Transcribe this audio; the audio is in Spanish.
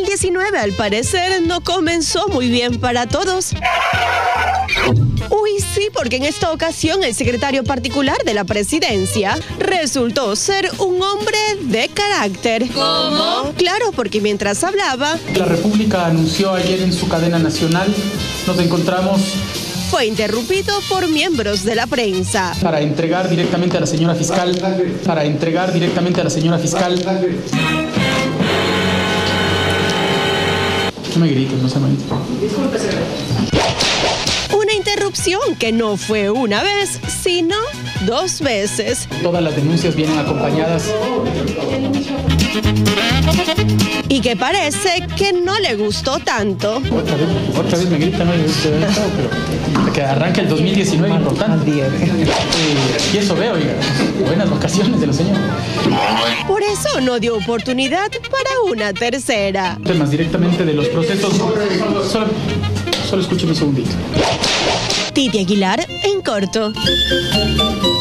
2019 al parecer no comenzó muy bien para todos. Uy, sí, porque en esta ocasión el secretario particular de la presidencia resultó ser un hombre de carácter. ¿Cómo? Claro, porque mientras hablaba, La República anunció ayer en su cadena nacional, nos encontramos fue interrumpido por miembros de la prensa. para entregar directamente a la señora fiscal, No me grites, no se me grites. Una interrupción que no fue una vez, sino 2 veces. Todas las denuncias vienen acompañadas. Y que parece que no le gustó tanto. Otra vez me gritan, ¿no? Pero que arranque el 2019 importante. Y eso veo, oiga. Buenas vacaciones de los señores. Por eso no dio oportunidad para una tercera. Temas directamente de los procesos. Solo escúcheme un segundito. Titi Aguilar en corto.